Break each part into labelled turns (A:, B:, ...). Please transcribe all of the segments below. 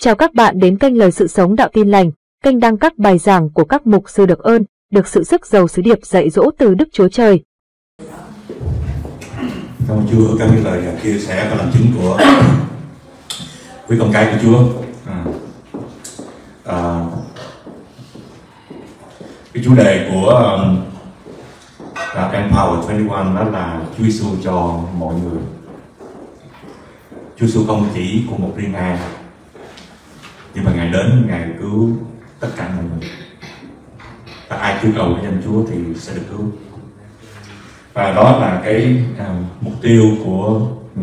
A: Chào các bạn đến kênh Lời Sự Sống Đạo Tin Lành, kênh đăng các bài giảng của các mục sư được ơn, được sự sức giàu sứ điệp dạy dỗ từ Đức Chúa Trời.
B: Cảm ơn Chúa các cái lời chia sẻ và làm chứng của quý con cái của Chúa. Cái chủ đề của Empower 21 đó là Chúa Giêsu cho mọi người. Chúa Giêsu không chỉ của một riêng ai, nhưng mà Ngài đến, Ngài cứu tất cả mọi người. Và ai kêu cầu danh Chúa thì sẽ được cứu. Và đó là cái mục tiêu của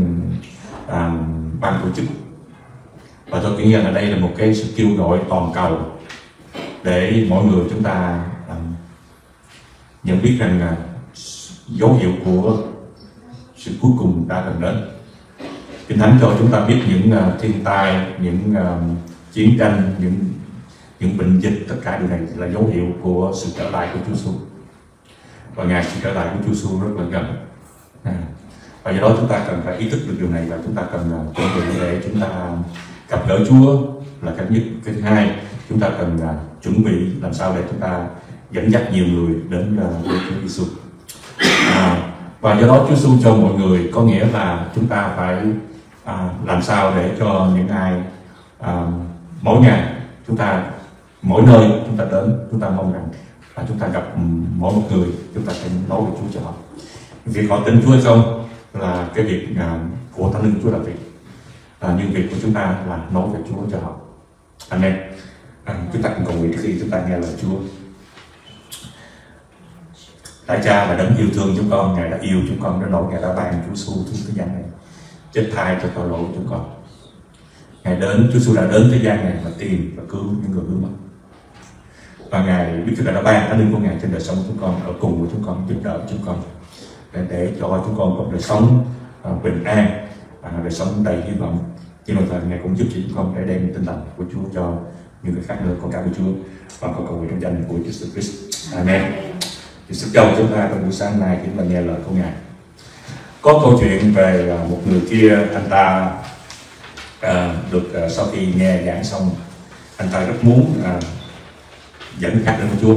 B: ban tổ chức. Và tôi nghĩ rằng là đây là một cái sự kêu gọi toàn cầu để mọi người chúng ta nhận biết rằng dấu hiệu của sự cuối cùng đã gần đến. Kinh Thánh cho chúng ta biết những thiên tai, những chiến tranh, những bệnh dịch, tất cả điều này là dấu hiệu của sự trở lại của Chúa Giêsu. Và ngày sự trở lại của Chúa Giêsu rất là gần. Và do đó chúng ta cần phải ý thức được điều này, và chúng ta cần chuẩn bị để chúng ta gặp gỡ Chúa là cái nhất. Cái thứ hai, chúng ta cần chuẩn bị làm sao để chúng ta dẫn dắt nhiều người đến với Chúa Giêsu. Và do đó Chúa Giêsu cho mọi người có nghĩa là chúng ta phải làm sao để cho những ai mỗi ngày chúng ta, mỗi nơi chúng ta đến, chúng ta mong rằng là chúng ta gặp mỗi một người, chúng ta sẽ nói về Chúa cho họ. Việc họ tin Chúa hay không là cái việc của Thánh Linh Chúa làm việc, nhưng việc của chúng ta là nói về Chúa cho họ. Amen. Chúng ta cùng cầu nguyện khi chúng ta nghe lời Chúa. Tại Cha và Đấng yêu thương chúng con, Ngài đã yêu chúng con đến nỗi Ngài đã ban Chúa Giêsu xuống thế gian này chết thay cho tội lỗi của chúng con. Ngài đến, Chúa Giêsu đã đến thế gian này và tìm và cứu những người hướng mất. Và Ngài biết chúng ta đã ban Thánh Linh của Ngài trên đời sống của chúng con, ở cùng với chúng con, giúp đỡ chúng con để cho chúng con có đời sống bình an, đời sống đầy hy vọng. Nhưng đồng thời Ngài cũng giúp chúng con để đem tin lành của Chúa cho những người khác nữa, con cái của Chúa. Và con cầu nguyện trong danh của Chúa Jesus Christ. Amen. Thì sức cho chúng ta trong buổi sáng nay khi chúng ta nghe lời của Ngài. Có câu chuyện về một người kia, anh ta được sau khi nghe giảng xong, anh ta rất muốn dẫn khách đến với Chúa.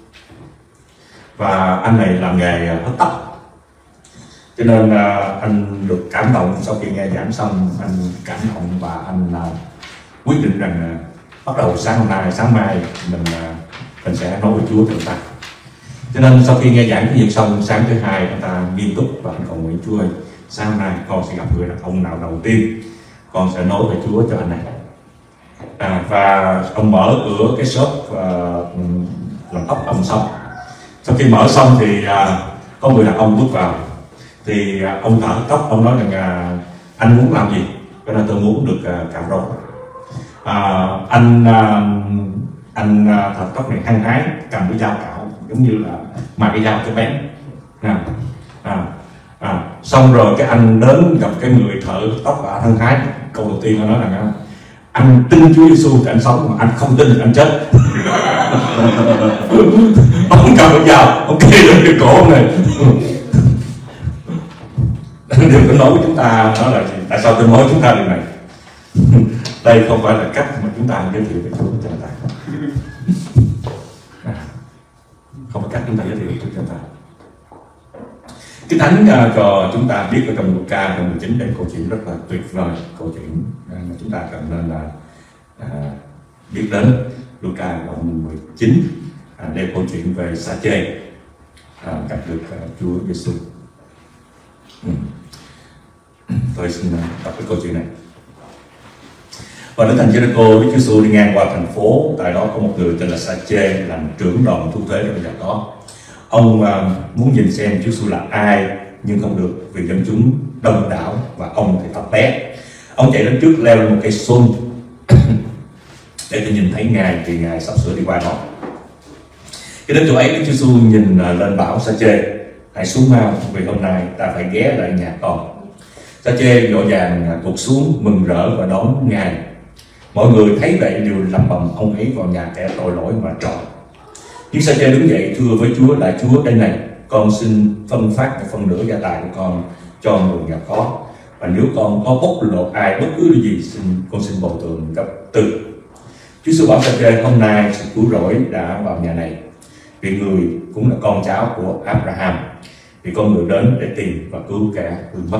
B: Và anh này làm nghề hớt tóc, cho nên anh được cảm động. Sau khi nghe giảng xong, anh cảm động và anh quyết định rằng bắt đầu sáng mai mình sẽ nói với Chúa cho người ta. Cho nên sau khi nghe giảng cái việc xong, sáng thứ hai anh ta nghiêm túc và anh cầu nguyện: Chúa ơi, sáng hôm nay con sẽ gặp người đàn ông nào đầu tiên, con sẽ nói về Chúa cho anh này. Và ông mở cửa cái shop làm tóc ông xong. Sau khi mở xong thì có người đàn ông bước vào. Thì ông thợ tóc, ông nói rằng anh muốn làm gì? Cái là tôi muốn được cạo râu. Anh thợ tóc này hăng hái cầm cái dao cạo, giống như là mà cái dao cho bén. Xong rồi cái anh đến gặp cái người thợ tóc và hăng hái. Câu đầu tiên anh nói rằng anh tin Chúa Giêsu thì anh sống, mà anh không tin thì anh chết. Ông cầm cái dao, ông kê lên cái cổ ông này. Điều tôi nói với chúng ta đó là gì? Tại sao tôi nói chúng ta điều này? Đây không phải là cách mà chúng ta giới thiệu về Chúa cho người ta. Không phải cách chúng ta giới thiệu cho người ta. Cái Thánh cho chúng ta biết ở trong Luca đoạn 19 đây câu chuyện rất là tuyệt vời, câu chuyện mà chúng ta cần nên là biết đến. Luca đoạn 19 đây câu chuyện về Sa-chê gặp được Chúa Giêsu. Tôi xin đọc cái câu chuyện này. Và đến thành Jericho, Chúa Giêsu đi ngang qua thành phố. Tại đó có một người tên là Sa-chê làm trưởng đoàn thu thuế ở dạo đó. Ông muốn nhìn xem Chúa Giêsu là ai, nhưng không được vì dân chúng đông đảo và ông thì thấp bé. Ông chạy đến trước, leo lên một cây xuân để tôi nhìn thấy Ngài, vì Ngài sắp sửa đi qua đó. Khi đến chỗ ấy, Chúa Giêsu nhìn lên bảo Sa-chê: hãy xuống mau, vì hôm nay ta phải ghé lại nhà con. Sa-chê vội vàng tụt xuống mừng rỡ và đón Ngài. Mọi người thấy vậy đều lẩm bẩm: ông ấy vào nhà kẻ tội lỗi mà trọ. Nhưng Sa-chê đứng dậy thưa với Chúa: lạy Chúa, đây này, con xin phân phát một phần nửa gia tài của con cho người nghèo khó. và nếu con có bóc lột ai bất cứ điều gì, con xin bồi thường gấp 4. Chúa Giêsu bảo Sa-chê: hôm nay sự cứu rỗi đã vào nhà này, vì người cũng là con cháu của Abraham, vì con người đến để tìm và cứu kẻ hư mất.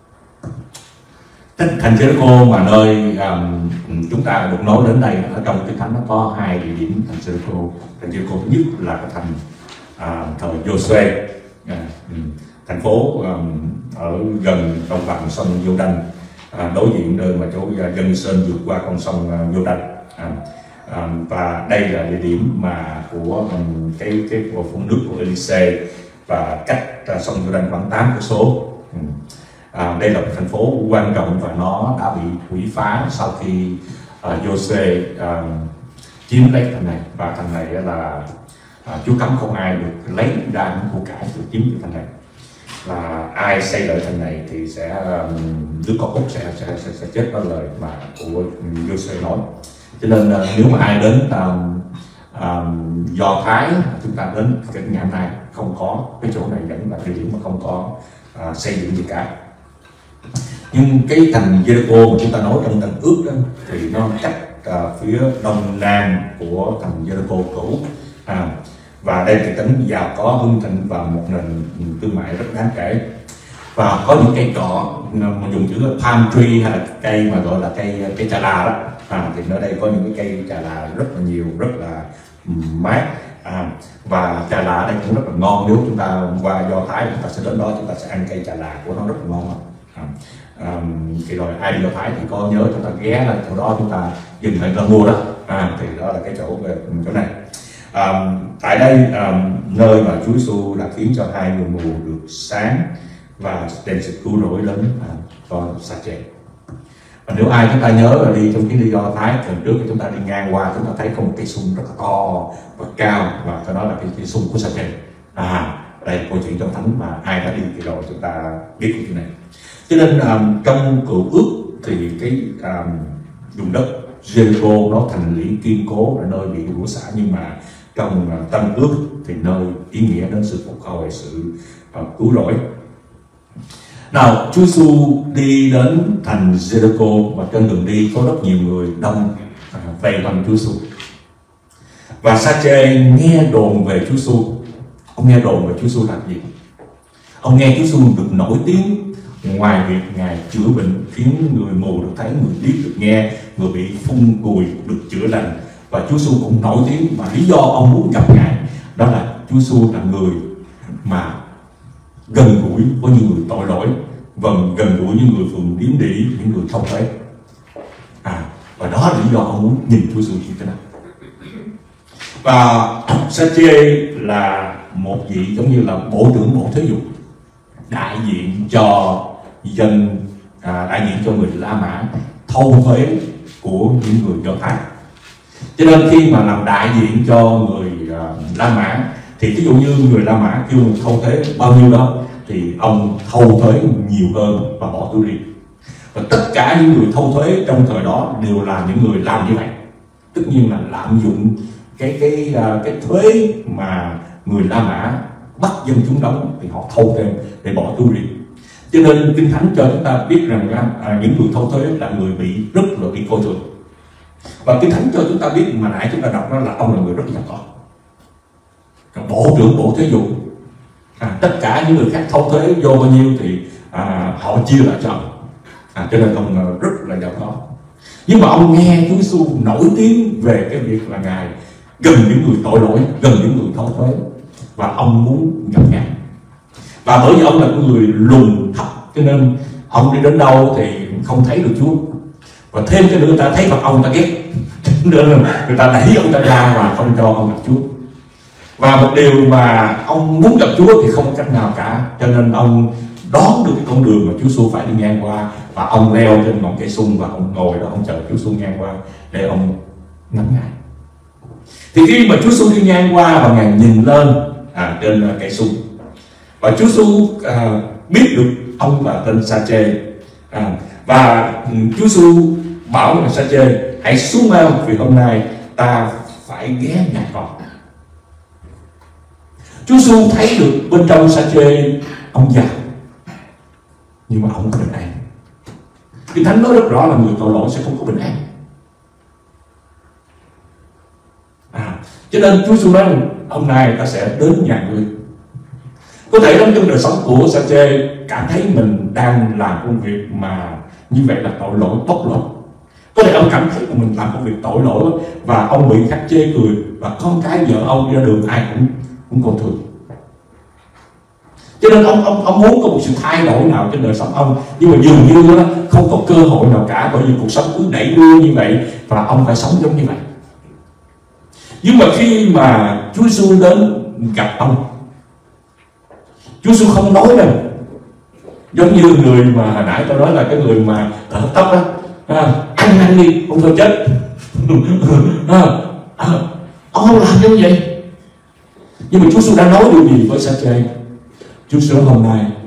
B: Thành Jericho mà nơi chúng ta được nói đến đây, ở trong Kinh Thánh nó có 2 địa điểm thành Jericho. Thành Jericho thứ nhất là cái thành thời Giô-suê, thành phố ở gần đồng bằng sông Giô-đanh, đối diện nơi mà chỗ dân Israel vượt qua con sông Giô-đanh. Và đây là địa điểm mà của cái phun nước của Elysee, và cách sông Giô-đanh khoảng 8 cây số. Đây là một thành phố quan trọng và nó đã bị hủy phá sau khi Giô-suê chiếm lấy thành này, và thành này là Chúa cấm không ai được lấy ra những của cải được chiếm cái thành này, và ai xây lại thành này thì sẽ đứa con út sẽ chết, đó lời mà của Giô-suê nói. Cho nên nếu mà ai đến Do Thái, chúng ta đến cái ngày hôm nay không có cái chỗ này vẫn là địa điểm mà không có xây dựng gì cả. Nhưng cái thành Jericho mà chúng ta nói trong Tân Ước đó, thì nó cách phía đông nam của thành Jericho cũ, và đây thì tính giàu có, hưng thịnh và một nền thương mại rất đáng kể, và có những cây cọ mà dùng chữ palm tree hay là cây mà gọi là cây trà là đó. Thì ở đây có những cái cây trà là rất là nhiều, rất là mát, và trà là ở đây cũng rất là ngon. Nếu chúng ta qua Do Thái chúng ta sẽ đến đó, chúng ta sẽ ăn cây trà là của nó rất là ngon. Thì rồi ai đi Do Thái thì có nhớ chúng ta ghé lên chỗ đó, chúng ta dừng lại ra mua đó. Thì đó là cái chỗ này. Tại đây nơi mà Chúa Giêsu đã khiến cho 2 người mù được sáng và đem sự cứu rỗi đến con Sa-chê. Và nếu ai chúng ta nhớ là đi trong chuyến đi Do Thái lần trước, chúng ta đi ngang qua, chúng ta thấy có một cây sung rất là to và cao, và cái đó là cái sung của Sa-chê. Đây là câu chuyện trong Thánh mà ai đã đi thì rồi chúng ta biết câu chuyện này. Cho nên trong Cựu Ước thì cái vùng đất Jericho nó thành lũy kiên cố, là nơi bị rủa xả, nhưng mà trong Tân Ước thì nơi ý nghĩa đến sự phục hồi, sự cứu rỗi. Nào, Chúa Giêsu đi đến thành Jericho, và trên đường đi có rất nhiều người đông vây quanh Chúa Giêsu. Và Sa-chê nghe đồn về Chúa Giêsu. Ông nghe đồn về Chúa Giêsu làm gì? Ông nghe Chúa Giêsu được nổi tiếng ngoài việc Ngài chữa bệnh, khiến người mù được thấy, người điếc được nghe, người bị phun cùi được chữa lành. Và Chúa Giêsu cũng nổi tiếng, và lý do ông muốn gặp Ngài đó là Chúa Giêsu là người mà gần gũi với những người tội lỗi, và gần gũi những người phường điếm đỉ, những người không thuế. Và đó là lý do ông muốn nhìn Chúa Giêsu như thế nào. Và Sa-chê là một vị giống như là bộ trưởng Bộ Thể dục, đại diện cho dân, đại diện cho người La Mã thâu thuế của những người Do Thái. Cho nên khi mà làm đại diện cho người La Mã thì ví dụ như người La Mã kêu thâu thuế bao nhiêu đó thì ông thâu thuế nhiều hơn và bỏ túi riêng. Và tất cả những người thâu thuế trong thời đó đều là những người làm như vậy, tất nhiên là lạm dụng cái thuế mà người La Mã bắt dân chúng đóng, thì họ thâu thêm để bỏ túi riêng. Cho nên Kinh Thánh cho chúng ta biết rằng những người thâu thuế là người rất là bị coi thường. Và Kinh Thánh cho chúng ta biết mà nãy chúng ta đọc đó là ông là người rất giàu có, bộ trưởng Bộ Thể dục. Tất cả những người khác thâu thuế vô bao nhiêu thì họ chia lại cho ông. Cho nên ông rất là giàu có. Nhưng mà ông nghe Chúa Giêsu nổi tiếng về cái việc là Ngài gần những người tội lỗi, gần những người thâu thuế, và ông muốn gặp Ngài. Và bởi vì ông là người lùn thấp, cho nên ông đi đến đâu thì không thấy được Chúa. Và thêm cái nữa, người ta thấy mặt ông, người ta ghét, nên là người ta đẩy ông ta ra và không cho ông gặp Chúa. Và một điều mà ông muốn gặp Chúa thì không có cách nào cả, cho nên ông đón được cái con đường mà Chúa Giêsu phải đi ngang qua, và ông leo trên ngọn cây sung và ông ngồi đó, ông chờ Chúa Giêsu ngang qua để ông ngắm Ngài. Thì khi mà Chúa Giêsu đi ngang qua và Ngài nhìn lên trên cây sung, và Chúa Giêsu biết được ông là tên Sa-chê, và Chúa Giêsu bảo là Sa-chê hãy xuống mau, vì hôm nay ta phải ghé nhà con. Chúa Giêsu thấy được bên trong Sa-chê ông già, nhưng mà ông không được ăn. Kinh Thánh nói rất rõ là người tội lỗi sẽ không có bình an. Cho nên Chúa Giêsu nói hôm nay ta sẽ đến nhà ngươi. Có thể trong đời sống của Sa-chê cảm thấy mình đang làm công việc mà như vậy là tội lỗi, bóc lột. Có thể ông cảm thấy mình làm công việc tội lỗi và ông bị khách chê cười, và con cái vợ ông ra đường ai cũng còn thường. Cho nên ông muốn có một sự thay đổi nào trên đời sống ông, nhưng mà dường như không có cơ hội nào cả, bởi vì cuộc sống cứ đẩy đưa như vậy và ông phải sống giống như vậy. Nhưng mà khi mà Chúa Giêsu đến gặp ông, Chúa Giêsu không nói đâu, giống như người mà hồi nãy tôi nói là cái người mà ở tóc đó, ăn đi không thôi chết. Ông không làm như vậy. Nhưng mà Chúa Giêsu đã nói điều gì với Sa-chê? Chúa Giêsu hôm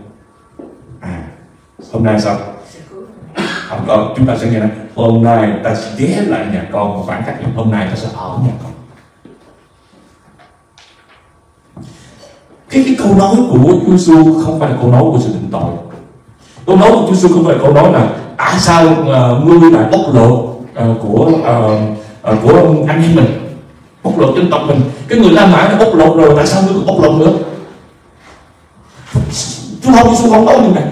B: nay sao? Chúng ta sẽ nghe nói hôm nay ta sẽ ghé lại nhà con, và phản cách hôm nay ta sẽ ở nhà con. Cái câu nói của Chúa Giêsu không phải là câu nói của sự định tội. Câu nói của Chúa Giêsu không phải là câu nói là tại sao ngươi lại bóc lột của anh em mình, bóc lột dân tộc mình. Cái người La Mã đã bóc lột rồi, tại sao ngươi còn bóc lột nữa? Chúa Giêsu không nói như này.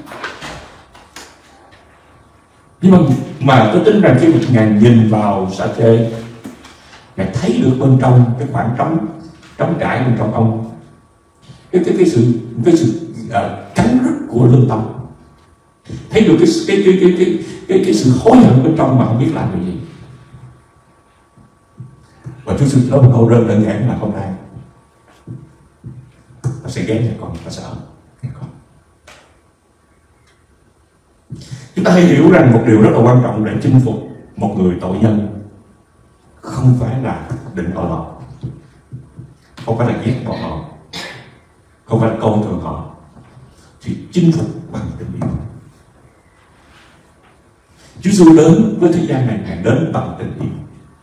B: Nhưng mà tôi tin rằng khi mà Ngài nhìn vào Sa-chê, Ngài thấy được bên trong cái khoảng trống trải bên trong ông, cái sự cắn rứt của lương tâm, thấy được cái sự hối hận bên trong mà không biết làm điều gì. Và Chúa Giêsu nói một câu đơn giản là hôm nay ta sẽ ghé nhà con, ta sẽ ở nhà con. Chúng ta hãy hiểu rằng một điều rất là quan trọng để chinh phục một người tội nhân không phải là định tội họ, không phải là ghét bỏ họ, không phải là coi thường họ, thì chinh phục bằng tình yêu. Chúa Giêsu đến với thế gian này, Ngài đến bằng tình yêu.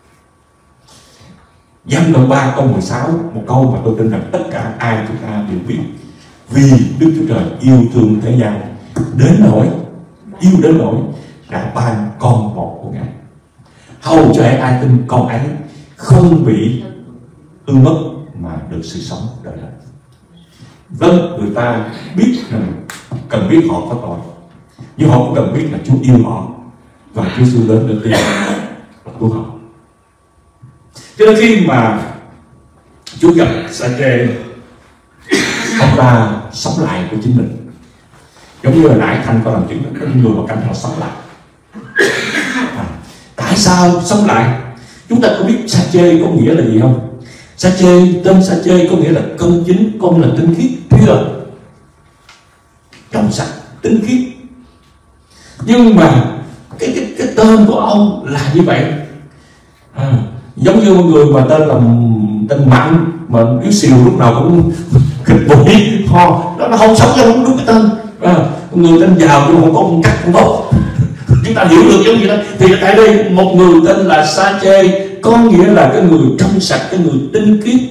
B: Giăng đoạn 3 câu 16, một câu mà tôi tin rằng tất cả ai chúng ta đều biết. Vì Đức Chúa Trời yêu thương thế gian đến nỗi đã ban con một của Ngài, hầu cho ai tin con ấy không bị hư mất mà được sự sống đời đời. Vâng, người ta biết rằng cần biết họ có tội, nhưng họ cũng cần biết là Chúa yêu họ và Chúa Giêsu đến để tìm và cứu họ. Cho nên khi mà Chúa gặp Sa-chê, ông ta sống lại của chính mình, giống như hồi nãy Thanh có làm chứng, có những người mà cảnh họ sống lại. Tại sao sống lại? Chúng ta có biết Sa-chê có nghĩa là gì không? Tên Sa-chê có nghĩa là công chính, công là tinh khiết, pure, trong sạch, tinh khiết. Nhưng mà cái tên của ông là như vậy. Giống như một người mà tên Mạnh mà yếu xìu lúc nào cũng khịch bụi ho, nó không sống cho không đúng cái tên. Người tên giàu nhưng không có một cách cũng tốt. Chúng ta hiểu được giống như đó. Thì tại đây một người tên là Sa-chê có nghĩa là cái người trong sạch, cái người tinh khiết,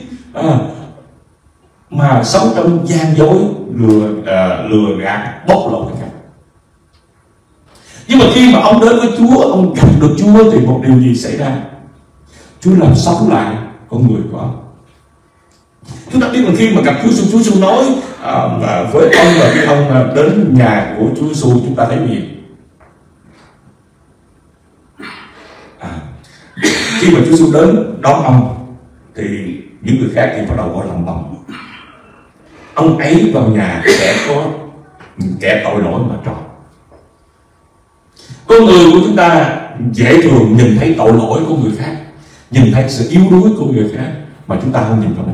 B: mà sống trong gian dối, lừa gạt, bóc lột người khác. Nhưng mà khi mà ông đến với Chúa, ông gặp được Chúa thì một điều gì xảy ra? Chúa làm sống lại con người của ông. Chúng ta biết là khi mà gặp Chúa Giêsu nói với ông, và khi ông đến nhà của Chúa Giêsu, chúng ta thấy gì? Khi mà Chúa Giêsu đến đón ông thì những người khác thì bắt đầu gọi lòng bầm. Ông ấy vào nhà kẻ tội lỗi mà trọ. Con người của chúng ta dễ thường nhìn thấy tội lỗi của người khác, nhìn thấy sự yếu đuối của người khác mà chúng ta không nhìn vào mình.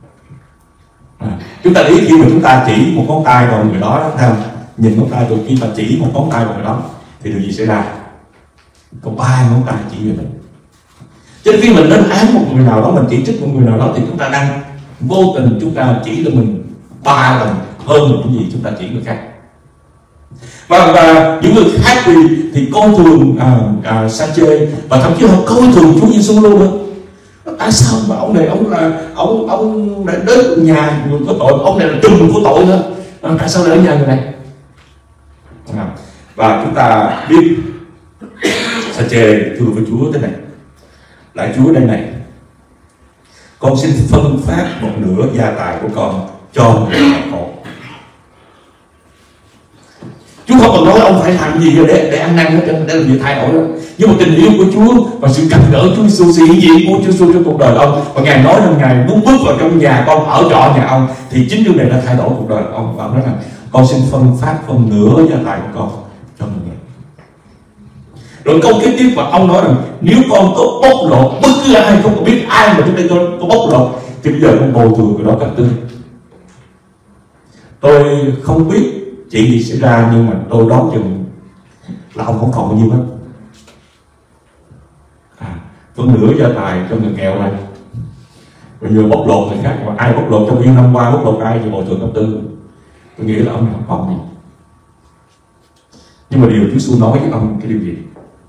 B: Chúng ta biết khi mà chúng ta chỉ một ngón tay vào người đó, nhìn ngón tay, rồi khi ta chỉ một ngón tay vào người đó thì điều gì xảy ra? Có 3 ngón tay chỉ về mình. Cho nên khi mình lên án một người nào đó, mình chỉ trích một người nào đó, thì chúng ta đang vô tình chúng ta chỉ cho mình 3 lần hơn những gì chúng ta chỉ người khác. Và những người khác thì coi thường Sa-chê, và thậm chí họ coi thường Chúa Giêsu luôn nữa. Tại sao mà ông này ông đã đến nhà người có tội, ông này là trùm của tội nữa, tại sao lại ở nhà người này? Và chúng ta biết Sa-chê thưa với Chúa thế này: lạy Chúa đây này, con xin phân phát một nửa gia tài của con cho người nghèo khổ. Chúa không còn nói ông phải làm gì để ăn năn hết trơn, để làm gì thay đổi đó. Nhưng mà tình yêu của Chúa và sự gặp gỡ Chúa Giêsu, sự hiện diện của Chúa Giêsu trong cuộc đời ông, và Ngài nói rằng Ngài muốn bước vào trong nhà con, ở trọ nhà ông, thì chính điều này đã thay đổi cuộc đời ông. Và ông nói rằng con xin phân phát phân nửa gia tài của con cho người nghèo. Rồi câu kế tiếp, và ông nói rằng nếu con có bóc lột bất cứ ai, không có biết ai mà trước đây tôi có bóc lột, thì bây giờ con bồi thường người đó các tư. Tôi không biết chuyện gì xảy ra, nhưng mà tôi đoán chừng là ông không còn bao nhiêu hết. Phân nửa gia tài cho người nghèo này, bây giờ bóc lột người khác, mà ai bóc lột trong 1 năm qua, bóc lột ai thì bồi thường cấp tư. Tôi nghĩ là ông này không còn gì. Nhưng mà điều Chúa Giêsu nói với ông cái điều gì?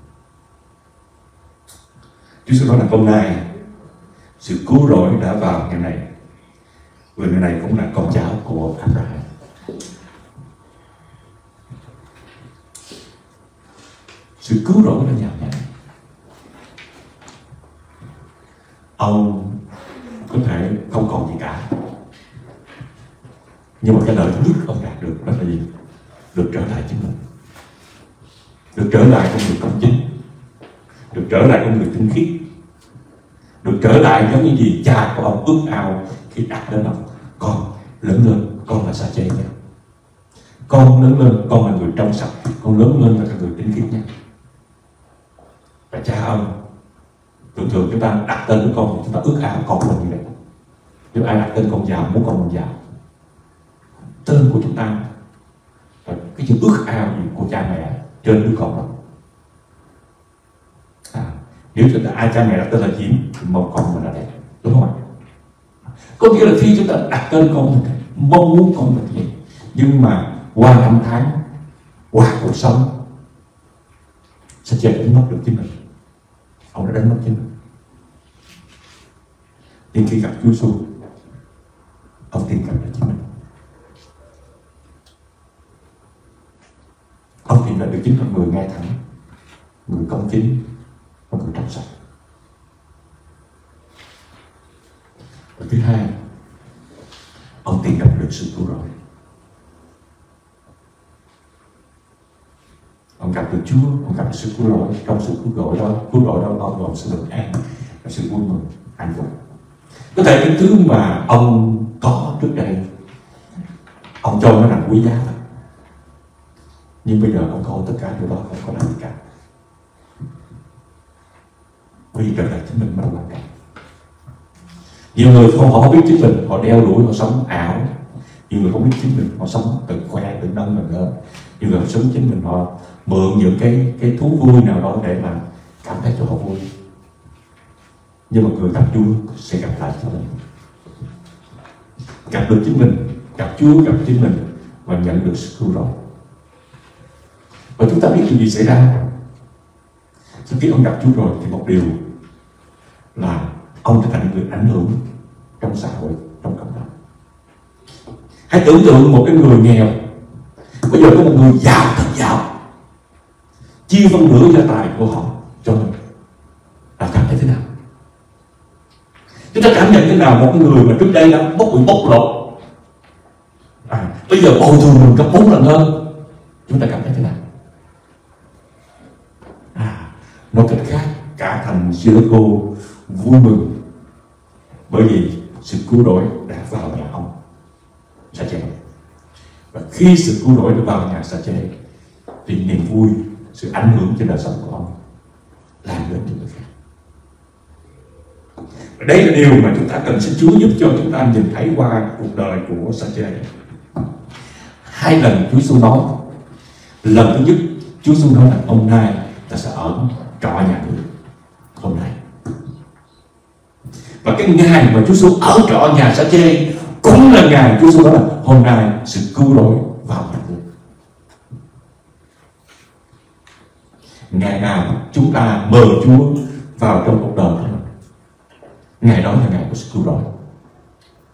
B: Chúa Giêsu nói là hôm nay sự cứu rỗi đã vào ngày này, vì người này cũng là con cháu của Abraham. Sự cứu rỗi đã vào ngày này. Ông có thể không còn gì cả, nhưng mà cái lợi nhất ông đạt được đó là gì? Được trở lại chính mình, được trở lại con người công chính, được trở lại con người tinh khiết, được trở lại giống như gì cha của ông ước ao khi đặt lên ông: con lớn lên, con là Sa-chê nhé, con lớn lên, con là người trong sạch, con lớn lên là con người tinh khiết nhé. Và cha ông, thường chúng ta đặt tên của con, chúng ta ước ao con mình như vậy. Nếu ai đặt tên con giàu, muốn con mình giàu, tên của chúng ta và cái chữ ước ao gì của cha mẹ trên đứa con đó. Nếu chúng ta ai cha mẹ đặt tên là Diễm thì mong con mình là đẹp, đúng không ạ? Có nghĩa là khi chúng ta đặt tên con mình, mong muốn con mình vậy, nhưng mà qua năm tháng, qua cuộc sống, Sa-chê đánh mất được chính mình. Ông đã đánh mất chính mình. Nhưng khi gặp Chúa Giêsu, ông tìm gặp được chính mình. Ông tìm được chính là người ngay thẳng, người công chính và người trong sạch. Và thứ hai, ông tìm gặp được sự cứu rỗi. Ông gặp được Chúa, ông gặp được sự cứu rỗi. Trong sự cứu rỗi đó bao gồm sự bình an và sự vui mừng, hạnh phúc. Có thể những thứ mà ông có trước đây, ông cho nó là quý giá thật, nhưng bây giờ ông có tất cả điều đó không có làm gì cả, vì trở lại chính mình mới quan trọng. Nhiều người họ biết chính mình, họ đeo đuổi, họ sống ảo. Nhiều người không biết chính mình, họ sống tự khoe, tự nâng mình lên. Nhiều người họ sống chính mình, họ mượn những cái thú vui nào đó để mà cảm thấy cho họ vui. Nhưng mà người gặp Chúa sẽ gặp lại chính mình, gặp được chính mình, gặp Chúa, gặp chính mình và nhận được sự cứu rỗi. Và chúng ta biết điều gì xảy ra sau khi ông gặp Chúa rồi, thì một điều là ông trở thành người ảnh hưởng trong xã hội, trong cộng đồng. Hãy tưởng tượng một cái người nghèo, bây giờ có một người giàu, thật giàu, chia phân nửa gia tài của họ cho mình, là cảm thấy thế nào? Chúng ta cảm nhận thế nào một người mà trước đây đã bị bóc lột, bây giờ bồi thường mình gấp 4 lần hơn, chúng ta cảm thấy thế nào? Nói cách khác, cả thành Jericho vui mừng bởi vì sự cứu rỗi đã vào nhà ông Sa-chê. Và khi sự cứu rỗi đã vào nhà Sa-chê thì niềm vui, sự ảnh hưởng trên đời sống của ông lan đến cho người khác. Và đây là điều mà chúng ta cần xin Chúa giúp cho chúng ta nhìn thấy qua cuộc đời của Sa-chê. 2 lần Chúa Giêsu nói. Lần thứ nhất, Chúa Giêsu nói là hôm nay ta sẽ ở trọ nhà người. Hôm nay. Và cái ngày mà Chúa Giêsu ở trọ nhà Sa-chê cũng là ngày Chúa Giêsu nói là hôm nay sự cứu rỗi vào nhà người. Ngày nào chúng ta mời Chúa vào trong cuộc đời của mình, ngày đó là ngày của sự cứu rỗi.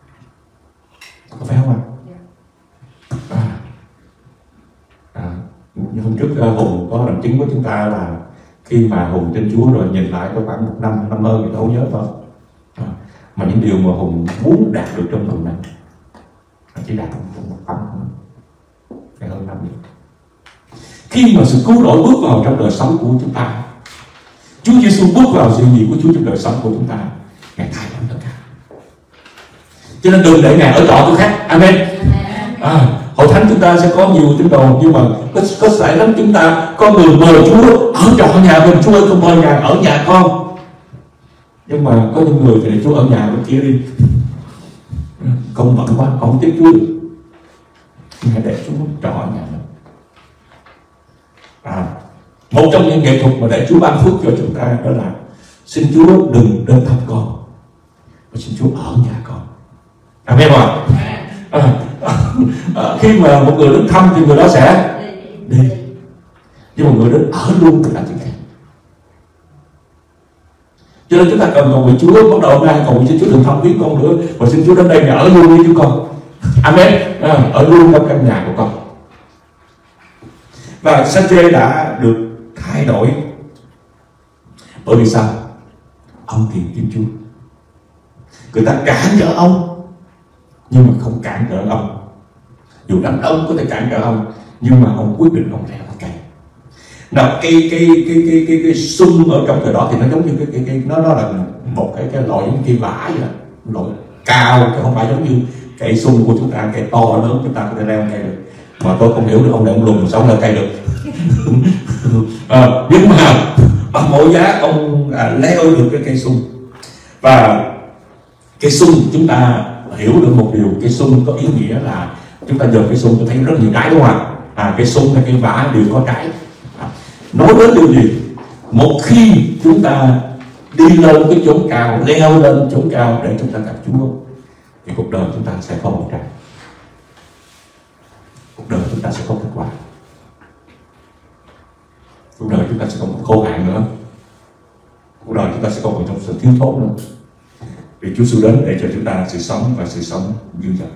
B: Có phải không ạ? Hôm trước Hùng có làm chứng với chúng ta là khi mà Hùng tin Chúa rồi nhìn lại có khoảng 1 năm hơn thì tôi không nhớ không. Mà những điều mà Hùng muốn đạt được trong tuần này chỉ đạt trong 1 năm hay hơn 5 năm. Khi mà sự cứu rỗi bước vào trong đời sống của chúng ta, Chúa Giêsu bước vào sự gì của Chúa trong đời sống của chúng ta, Ngài thay đổi tất cả. Cho nên đừng để Ngài ở trọ chỗ khác. Amen. Hội thánh chúng ta sẽ có nhiều tín đồ, nhưng mà có xảy lắm chúng ta có người mời Chúa ở trọ nhà mình. Chúa ơi, con mời Ngài ở nhà con. Nhưng mà có những người thì để Chúa ở nhà bên kia đi, con bận quá, con không tiếp Chúa được. Ngài để Chúa trọ ở nhà mình. Một trong những nghệ thuật mà để Chúa ban phước cho chúng ta đó là xin Chúa đừng đến thăm con, mà xin Chúa ở nhà con. Amen ạ. Khi mà một người đến thăm thì người đó sẽ đi, nhưng mà người đến ở luôn thì là chuyện khác. Cho nên chúng ta cần cầu nguyện Chúa, bắt đầu hôm nay cầu nguyện xin Chúa đừng thăm viếng con nữa, mà xin Chúa đến đây để ở luôn với chúng con. Amen. Ở luôn trong căn nhà của con. Và Sa-chê đã được thay đổi bởi vì sao? Ông tìm kiếm Chúa. Người ta cản trở ông nhưng mà không cản trở ông. Dù đám đông có thể cản trở ông, nhưng mà ông quyết định ông leo lên cây. Nào cái sung ở trong thời đó thì nó giống như cái nó là một cái loại giống cây vả vậy đó, loại cao, chứ không phải giống như cây sung của chúng ta, cây to lớn chúng ta có thể leo cây được. Mà tôi không hiểu được ông này ông lùn sao leo cây được. Nhưng mà bằng mọi giá ông leo được cái cây sung. Và cây sung chúng ta hiểu được một điều, cây sung có ý nghĩa là chúng ta giờ cây sung tôi thấy rất nhiều trái đúng không ạ? Cây sung hay cây vả đều có trái. Nói đến điều gì? Một khi chúng ta đi lên cái chốn cao, leo lên chốn cao để chúng ta gặp Chúa, thì cuộc đời chúng ta sẽ có một trái. Cuộc đời chúng ta sẽ có kết quả. Cuộc đời chúng ta sẽ không có khô hạn nữa. Cuộc đời chúng ta sẽ không còn trong sự thiếu thốn nữa. Vì Chúa Giêsu đến để cho chúng ta sự sống và sự sống dư dật.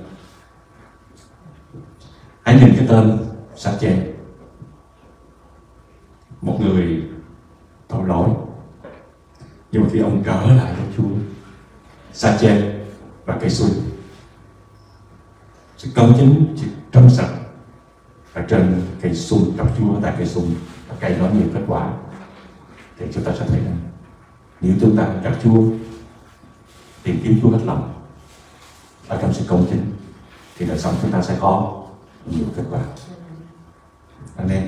B: Hãy nhìn cái tên Sa-chê, một người tội lỗi, nhưng mà khi ông trở lại với Chúa, Sa-chê và cây sung, sự công chính, sự trong sạch ở trên cây sung gặp Chúa tại cây sung, cây đó nhiều kết quả, thì chúng ta sẽ thấy rằng nếu chúng ta gặp Chúa, tìm kiếm Chúa hết lòng ở trong sự công chính, thì đời sống chúng ta sẽ có nhiều kết quả. Amen.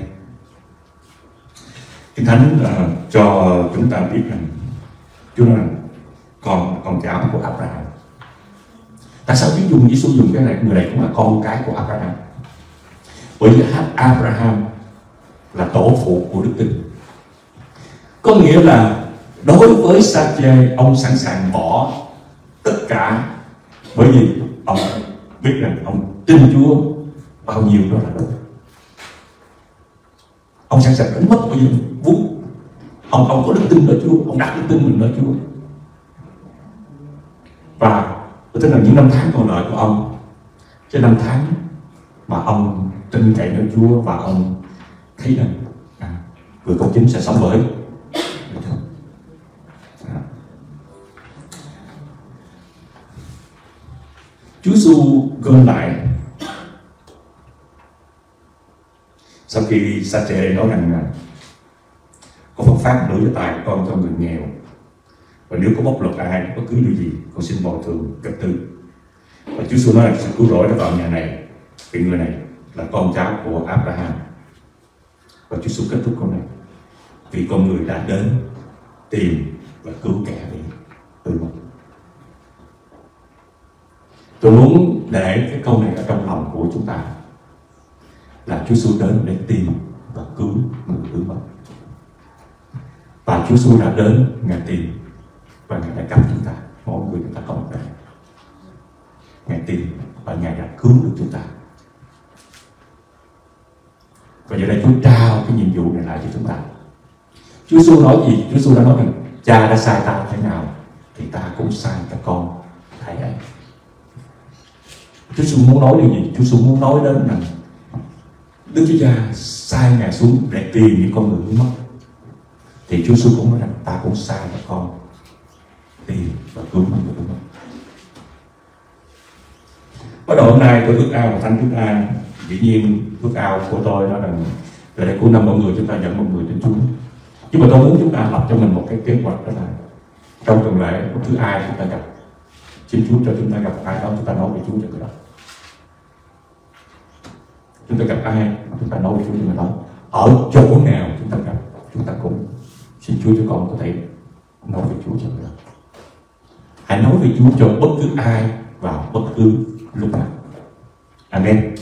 B: Kinh Thánh cho chúng ta biết rằng Chúa nói rằng con cháu của Abraham. Tại sao Chúa dùng cái này? Người này cũng là con cái của Abraham. Bởi vì Abraham là tổ phụ của đức tin. Có nghĩa là đối với Sa-chê, ông sẵn sàng bỏ tất cả, bởi vì ông biết rằng ông tin Chúa bao nhiêu đó là đúng. Ông sẵn sàng đánh mất bao nhiêu vốn. Ông có đức tin ở Chúa, ông đặt đức tin mình ở Chúa. Và tôi tin là những năm tháng còn lại của ông, trên năm tháng mà ông tin cậy nơi Chúa và ông thấy rằng người công chính sẽ sống bởi. Chúa Giêsu gom lại sau khi Sa-chê nói rằng con phân phát nửa gia tài của con cho người nghèo, và nếu có bóc lột ai bất cứ điều gì con xin bồi thường cấp tư. Và Chúa Giêsu nói là sự cứu rỗi đã vào nhà này vì người này là con cháu của Abraham. Và Chúa Giêsu kết thúc câu này: vì con người đã đến tìm và cứu kẻ bị tử vong. Tôi muốn để cái câu này ở trong lòng của chúng ta là Chúa Giêsu đến để tìm và cứu người tử vong. Và Chúa Giêsu đã đến, Ngài tìm và Ngài đã gặp chúng ta, mỗi người chúng ta có một đây. Ngài tìm và Ngài đã cứu được chúng ta. Và giờ đây Chúa trao cái nhiệm vụ này lại cho chúng ta. Chúa Giêsu nói gì? Chúa Giêsu đã nói rằng Cha đã sai ta thế nào thì ta cũng sai các con thay ấy. Chúa Giêsu muốn nói điều gì? Chúa Giêsu muốn nói đến rằng Đức Chúa Cha sai Ngài xuống để tìm những con người mất, thì Chúa Giêsu cũng nói rằng ta cũng sai các con tìm và cứu những người mất. Bắt đầu hôm nay tôi ước ao và thánh chúng ta, dĩ nhiên ước ao của tôi đó là từ đây cuối năm mọi người chúng ta dẫn mọi người đến Chúa. Nhưng mà tôi muốn chúng ta lập cho mình một cái kế hoạch, đó là trong tuần lễ thứ ai chúng ta gặp, xin Chúa cho chúng ta gặp ai đó, chúng ta nói với Chúa cho người đó. Chúng ta gặp ai, chúng ta nói với Chúa cho người đó. Ở chỗ nào chúng ta gặp, chúng ta cũng xin Chúa cho con có thể nói với Chúa cho người đó. Hãy nói với Chúa cho bất cứ ai vào bất cứ lúc nào. Amen.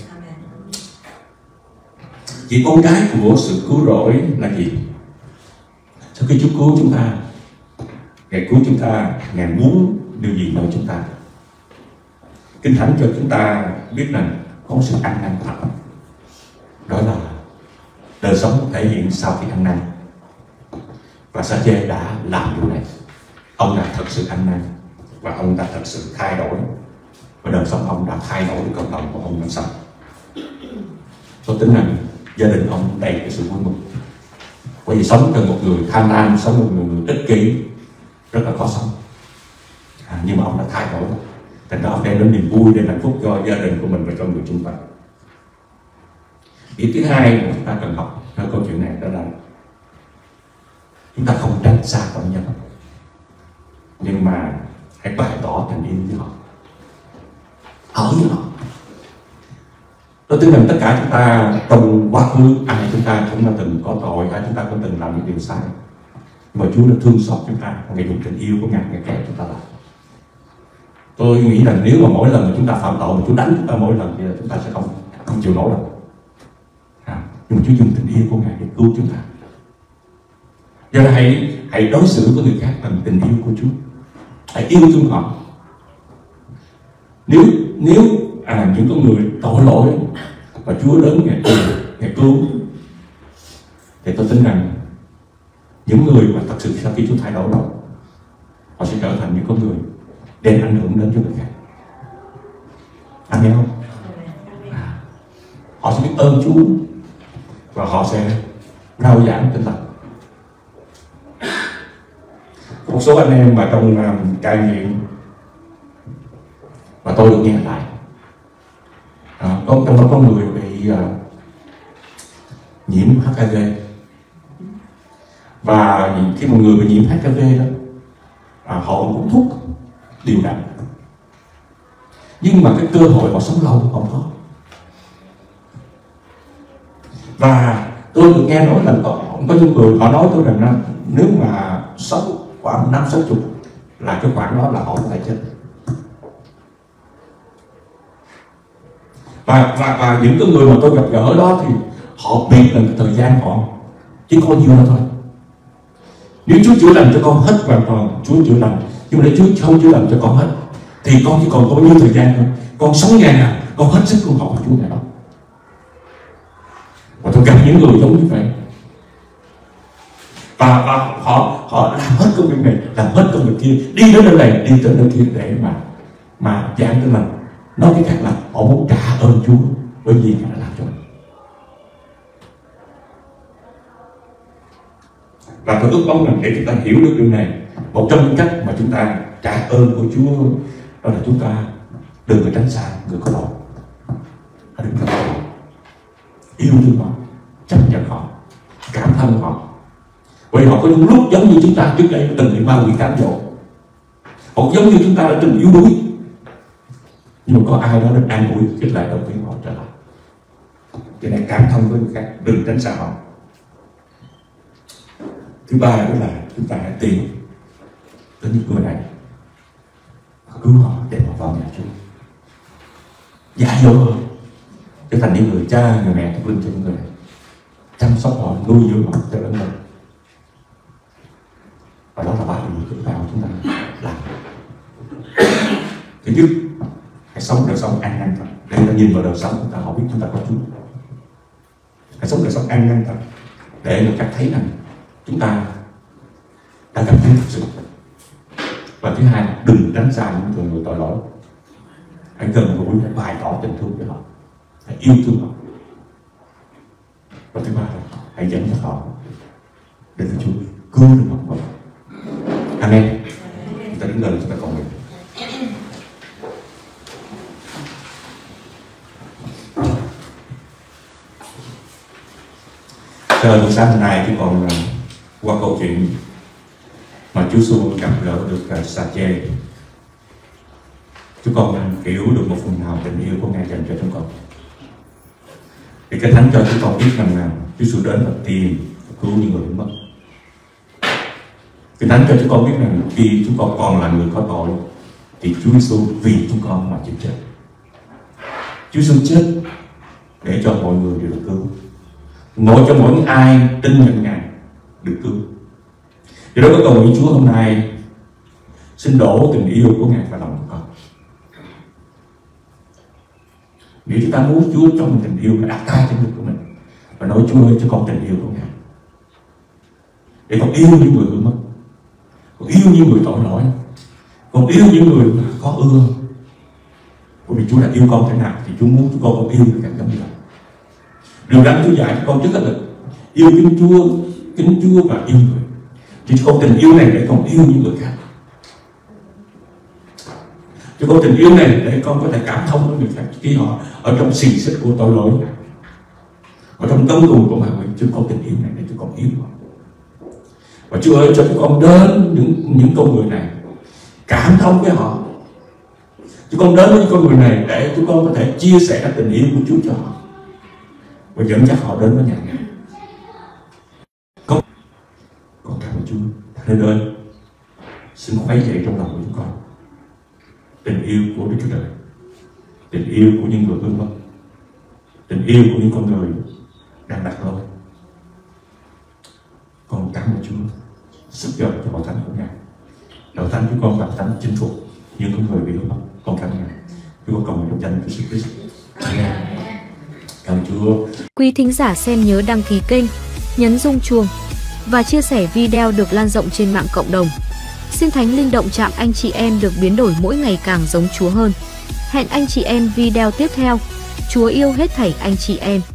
B: Chỉ con cái của sự cứu rỗi là gì? Sau khi Chúa cứu chúng ta, Ngài cứu chúng ta, Ngài muốn điều gì nơi chúng ta? Kinh Thánh cho chúng ta biết rằng có sự ăn năn thật. Đó là đời sống thể hiện sau khi ăn năn. Và Sa-chê đã làm điều này. Ông đã thật sự ăn năn và ông đã thật sự thay đổi. Và đời sống ông đã thay đổi cộng đồng của ông làm sao? Tôi tin rằng gia đình ông đầy cái sự vui mừng. Bởi vì sống trong một người tham lam, sống một người ích kỷ rất là khó sống. Nhưng mà ông đã thay đổi. Thành ra ông đem đến niềm vui, đem hạnh phúc cho gia đình của mình và cho người chung quanh. Điểm thứ hai mà chúng ta cần học trong câu chuyện này đó là chúng ta không tránh xa khỏi nhau, nhưng mà hãy bày tỏ tình yêu với họ, ở với họ. Tôi tin rằng tất cả chúng ta trong quá khứ, ai chúng ta cũng đã từng có tội, ai chúng ta cũng từng làm những điều sai, mà Chúa đã thương xót chúng ta, Ngài dùng tình yêu của Ngài kéo chúng ta lại. Tôi nghĩ rằng nếu mà mỗi lần mà chúng ta phạm tội mà Chúa đánh chúng ta mỗi lần thì chúng ta sẽ không chịu nổi đâu. Nhưng mà Chúa dùng tình yêu của Ngài để cứu chúng ta. Do đó hãy đối xử với người khác bằng tình yêu của Chúa. Hãy yêu thương họ. Nếu những con người tội lỗi và Chúa đến Ngài cứu, thì tôi tin rằng những người mà thật sự sau khi Chúa thay đổi rồi, họ sẽ trở thành những con người đem ảnh hưởng đến cho người khác. Anh nghe không? Họ sẽ biết ơn Chúa và họ sẽ rao giảng tinh thần. Một số anh em mà trong cai nghiện mà tôi được nghe lại, trong đó có người bị nhiễm HIV, và khi một người bị nhiễm HIV đó, họ uống thuốc đều đặn, nhưng mà cái cơ hội họ sống lâu không có. Và tôi được nghe nói là có những người họ nói tôi rằng nếu mà sống khoảng 50-60 là cái khoảng đó là họ phải chết. Và những cái người mà tôi gặp gỡ đó thì họ biết là cái thời gian họ chỉ có nhiêu đó thôi. Nếu Chúa chữa lành cho con hết hoàn toàn, Chúa chữa lành. Nhưng mà nếu Chúa không chữa lành cho con hết, thì con chỉ còn có bao nhiêu thời gian thôi. Con sống ngày nào, con hết sức con hỏi Chúa ngày đó. Và tôi gặp những người giống như vậy. Và họ làm hết công việc này, làm hết công việc kia, đi đến nơi này, đi tới nơi kia để mà giảng tin lành. Nói cái khác là họ muốn trả ơn Chúa bởi vì Ngài đã làm cho mình. Và tôi ước mong rằng để chúng ta hiểu được điều này, một trong những cách mà chúng ta trả ơn của Chúa đó là chúng ta đừng có tránh xa người có lỗi, đừng có yêu thương họ, chấp nhận họ, cảm thông họ. Bởi họ có những lúc giống như chúng ta trước đây đã từng bị ma quỷ cám dỗ, họ giống như chúng ta đã từng yếu đuối, nhưng mà có ai đó đến an ủi, khích lại động viên họ trở lại. Cho nên cảm thông với người khác, đừng tránh xa họ. Thứ ba đó là chúng ta hãy tìm tới những người này, cứu họ để họ vào nhà Chúa, dạy dỗ họ, trở thành những người cha, người mẹ thuộc linh cho những người này, chăm sóc họ, nuôi dưỡng họ cho lớn lên. Và đó là ba điều chúng ta làm. Thứ nhất, hãy sống đời sống an năng thật, để người ta nhìn vào đời sống chúng ta, họ biết chúng ta có Chúa. Hãy sống đời sống an năng thật, để người ta thấy rằng chúng ta đã gặp Chúa thật sự. Và thứ hai, đừng tránh xa những người tội lỗi. Hãy gần gũi, hãy bày tỏ tình thương với họ, hãy yêu thương họ. Và thứ ba là hãy dẫn dắt họ đến với Chúa, cứu được họ. Amen. Chúng ta đứng lên, chúng ta cầu nguyện. Buổi sáng hôm nay chúng con qua câu chuyện mà Chúa Giêsu gặp gỡ được Sa-chê, chúng con hiểu được một phần nào tình yêu của Ngài dành cho chúng con. Thì Kinh Thánh cho chúng con biết rằng Chúa Giêsu đến và tìm và cứu những người mất. Kinh Thánh cho chúng con biết rằng khi chúng con còn là người có tội thì Chúa Giêsu vì chúng con mà chịu chết. Chúa Giêsu chết để cho mọi người đều được cứu, cho mỗi ai tin nhận Ngài được cứu. Vì đó có cầu nguyện Chúa hôm nay xin đổ tình yêu của Ngài vào lòng của con. Nếu chúng ta muốn Chúa cho mình tình yêu, đặt tay trên ngực của mình và nói Chúa ơi cho con tình yêu của Ngài, để con yêu những người mất, con yêu những người tội lỗi, con yêu những người mà có ưa. Bởi vì Chúa đã yêu con thế nào thì Chúa muốn chúng con cũng yêu được các giống như vậy. Điều đáng Chúa dạy cho con trước hết là yêu kính Chúa và yêu người. Thì cho con tình yêu này để con yêu những người khác. Cho con tình yêu này để con có thể cảm thông với người khác khi họ ở trong xiềng xích của tội lỗi, ở trong tấm cùng của ma quỷ. Cho con tình yêu này để cho con yêu họ. Và Chúa ơi cho con đến những con người này, cảm thông với họ. Cho con đến với những con người này để chúng con có thể chia sẻ tình yêu của Chúa cho họ và dẫn dắt họ đến với nhà Ngài. Con cảm ơn Chúa. Nên ơn xin khuấy dậy trong lòng của chúng con tình yêu của Đức Chúa Trời, tình yêu của những người thương mất, tình yêu của những con người đang đặt lối. Con cảm ơn Chúa, sức giàu cho hội thánh của Ngài. Hội thánh chúng con là thánh chinh phục những con người bị thương mất. Con cảm ơn Ngài. Chúng con cầu nguyện trong danh của Jesus Christ. Amen. Cảm ơn Chúa.
C: Quý thính giả xem nhớ đăng ký kênh, nhấn rung chuông và chia sẻ video được lan rộng trên mạng cộng đồng. Xin Thánh Linh động chạm anh chị em được biến đổi mỗi ngày càng giống Chúa hơn. Hẹn anh chị em video tiếp theo. Chúa yêu hết thảy anh chị em.